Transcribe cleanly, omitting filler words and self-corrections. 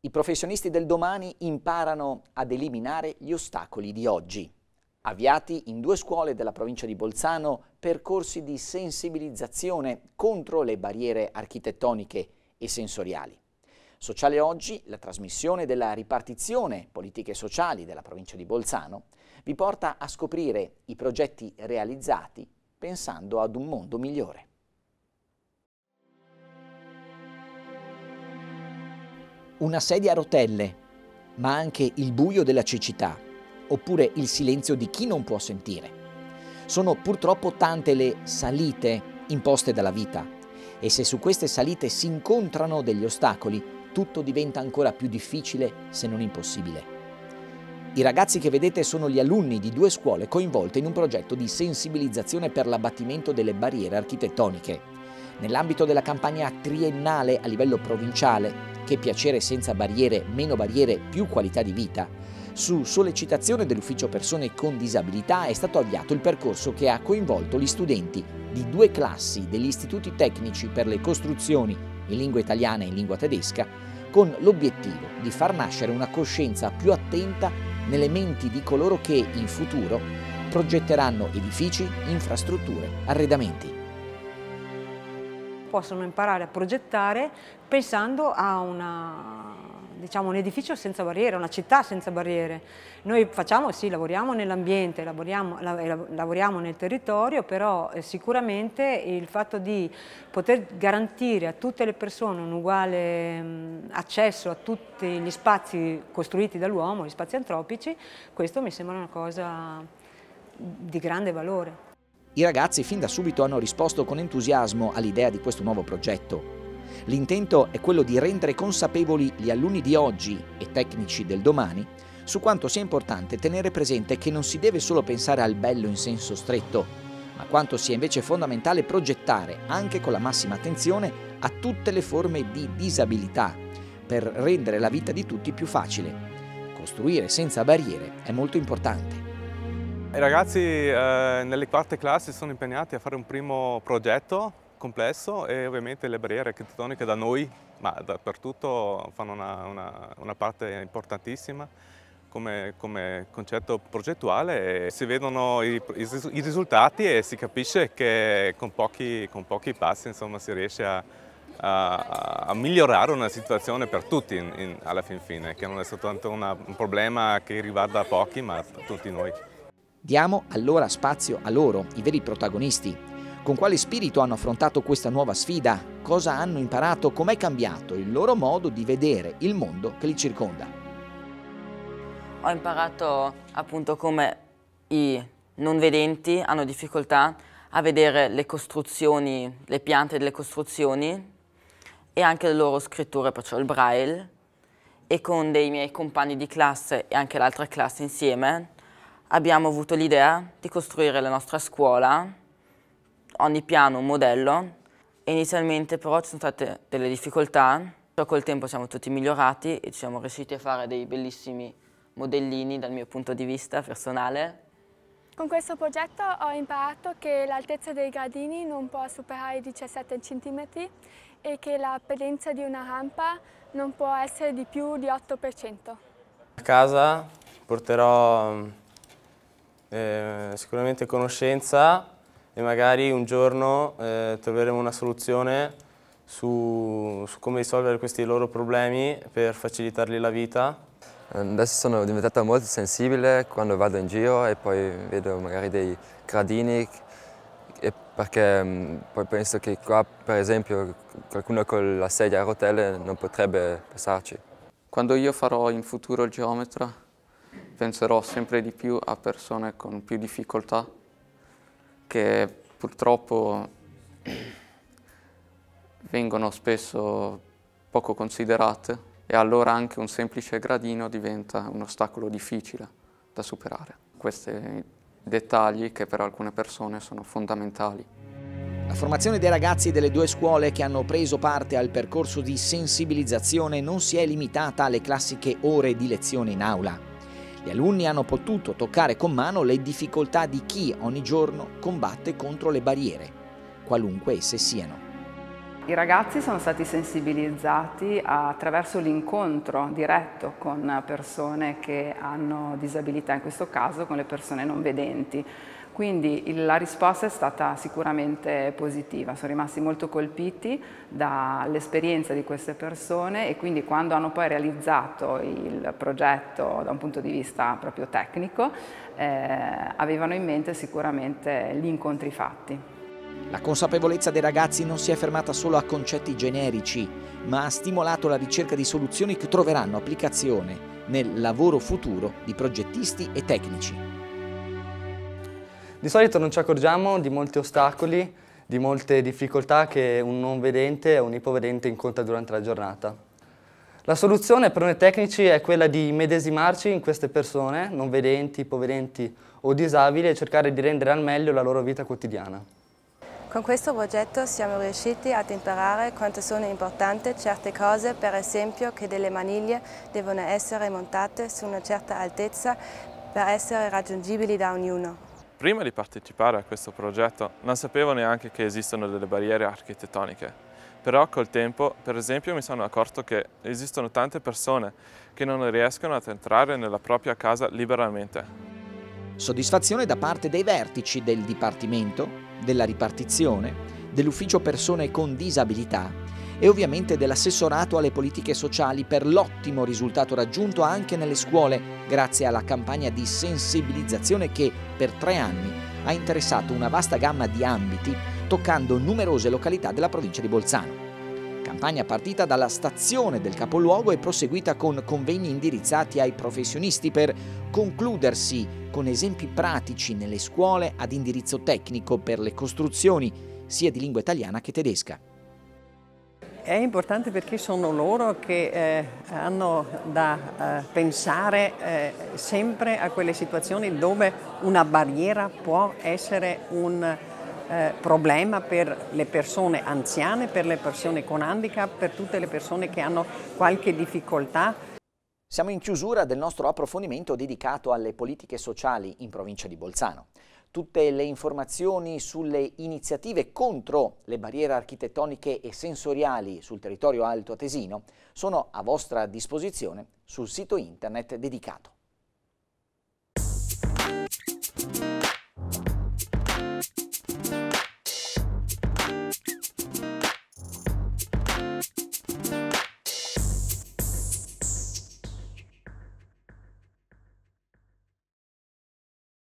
I professionisti del domani imparano ad eliminare gli ostacoli di oggi. Avviati in 2 scuole della provincia di Bolzano percorsi di sensibilizzazione contro le barriere architettoniche e sensoriali. Sociale Oggi, la trasmissione della ripartizione politiche sociali della provincia di Bolzano, vi porta a scoprire i progetti realizzati pensando ad un mondo migliore. Una sedia a rotelle, ma anche il buio della cecità, oppure il silenzio di chi non può sentire. Sono purtroppo tante le salite imposte dalla vita e se su queste salite si incontrano degli ostacoli, tutto diventa ancora più difficile, se non impossibile. I ragazzi che vedete sono gli alunni di 2 scuole coinvolte in un progetto di sensibilizzazione per l'abbattimento delle barriere architettoniche. Nell'ambito della campagna triennale a livello provinciale, Che piacere senza barriere, meno barriere, più qualità di vita, su sollecitazione dell'Ufficio Persone con Disabilità è stato avviato il percorso che ha coinvolto gli studenti di 2 classi degli istituti tecnici per le costruzioni in lingua italiana e in lingua tedesca, con l'obiettivo di far nascere una coscienza più attenta nelle menti di coloro che in futuro progetteranno edifici, infrastrutture, arredamenti. Possono imparare a progettare pensando a un edificio senza barriere, una città senza barriere. Noi lavoriamo nell'ambiente, lavoriamo nel territorio, però sicuramente il fatto di poter garantire a tutte le persone un uguale accesso a tutti gli spazi costruiti dall'uomo, gli spazi antropici, questo mi sembra una cosa di grande valore. I ragazzi fin da subito hanno risposto con entusiasmo all'idea di questo nuovo progetto. L'intento è quello di rendere consapevoli gli alunni di oggi e tecnici del domani su quanto sia importante tenere presente che non si deve solo pensare al bello in senso stretto, ma quanto sia invece fondamentale progettare anche con la massima attenzione a tutte le forme di disabilità per rendere la vita di tutti più facile. Costruire senza barriere è molto importante. I ragazzi nelle 4ª classi sono impegnati a fare un primo progetto complesso e ovviamente le barriere architettoniche da noi, ma dappertutto, fanno una parte importantissima come concetto progettuale. Si vedono i risultati e si capisce che con pochi passi insomma, si riesce a migliorare una situazione per tutti alla fin fine, che non è soltanto un problema che riguarda pochi, ma tutti noi. Diamo allora spazio a loro, i veri protagonisti. Con quale spirito hanno affrontato questa nuova sfida? Cosa hanno imparato? Com'è cambiato il loro modo di vedere il mondo che li circonda? Ho imparato appunto come i non vedenti hanno difficoltà a vedere le costruzioni, le piante delle costruzioni e anche le loro scritture, perciò il braille. E con dei miei compagni di classe e anche l'altra classe insieme abbiamo avuto l'idea di costruire la nostra scuola, ogni piano un modello. Inizialmente però ci sono state delle difficoltà, però col tempo siamo tutti migliorati e ci siamo riusciti a fare dei bellissimi modellini dal mio punto di vista personale. Con questo progetto ho imparato che l'altezza dei gradini non può superare i 17 cm e che la pendenza di una rampa non può essere di più di 8%. A casa porterò sicuramente conoscenza e magari un giorno troveremo una soluzione su come risolvere questi loro problemi per facilitargli la vita. Adesso sono diventata molto sensibile quando vado in giro e poi vedo magari dei gradini perché poi penso che qua per esempio qualcuno con la sedia a rotelle non potrebbe passarci. Quando io farò in futuro il geometra penserò sempre di più a persone con più difficoltà che purtroppo vengono spesso poco considerate e allora anche un semplice gradino diventa un ostacolo difficile da superare. Questi dettagli che per alcune persone sono fondamentali. La formazione dei ragazzi delle 2 scuole che hanno preso parte al percorso di sensibilizzazione non si è limitata alle classiche ore di lezione in aula. Gli alunni hanno potuto toccare con mano le difficoltà di chi ogni giorno combatte contro le barriere, qualunque esse siano. I ragazzi sono stati sensibilizzati attraverso l'incontro diretto con persone che hanno disabilità, in questo caso con le persone non vedenti. Quindi la risposta è stata sicuramente positiva, sono rimasti molto colpiti dall'esperienza di queste persone e quindi quando hanno poi realizzato il progetto da un punto di vista proprio tecnico avevano in mente sicuramente gli incontri fatti. La consapevolezza dei ragazzi non si è fermata solo a concetti generici, ma ha stimolato la ricerca di soluzioni che troveranno applicazione nel lavoro futuro di progettisti e tecnici. Di solito non ci accorgiamo di molti ostacoli, di molte difficoltà che un non vedente o un ipovedente incontra durante la giornata. La soluzione per noi tecnici è quella di medesimarci in queste persone, non vedenti, ipovedenti o disabili, e cercare di rendere al meglio la loro vita quotidiana. Con questo progetto siamo riusciti ad imparare quanto sono importanti certe cose, per esempio che delle maniglie devono essere montate su una certa altezza per essere raggiungibili da ognuno. Prima di partecipare a questo progetto non sapevo neanche che esistono delle barriere architettoniche, però col tempo, per esempio, mi sono accorto che esistono tante persone che non riescono ad entrare nella propria casa liberamente. Soddisfazione da parte dei vertici del Dipartimento, della ripartizione, dell'Ufficio Persone con Disabilità e ovviamente dell'assessorato alle politiche sociali per l'ottimo risultato raggiunto anche nelle scuole grazie alla campagna di sensibilizzazione che per 3 anni ha interessato una vasta gamma di ambiti toccando numerose località della provincia di Bolzano. Campagna partita dalla stazione del capoluogo e proseguita con convegni indirizzati ai professionisti per concludersi con esempi pratici nelle scuole ad indirizzo tecnico per le costruzioni sia di lingua italiana che tedesca. È importante perché sono loro che hanno da pensare sempre a quelle situazioni dove una barriera può essere un problema per le persone anziane, per le persone con handicap, per tutte le persone che hanno qualche difficoltà. Siamo in chiusura del nostro approfondimento dedicato alle politiche sociali in provincia di Bolzano. Tutte le informazioni sulle iniziative contro le barriere architettoniche e sensoriali sul territorio altoatesino sono a vostra disposizione sul sito internet dedicato.